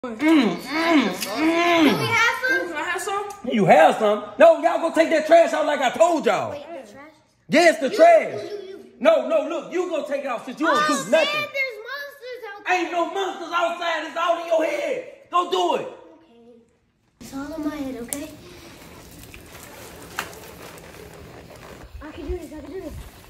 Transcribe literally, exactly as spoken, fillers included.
Mm, mm, mm. Can we have some? Can I have some? You have some? No, y'all go take that trash out like I told y'all. Wait, the trash? Yes, the You, trash. you, you. No, no, look, you go take it out since you don't Oh, do man, nothing. there's monsters out there. Ain't no monsters outside. It's all in your head. Go do it. Okay. It's all in my head, okay? I can do this. I can do this.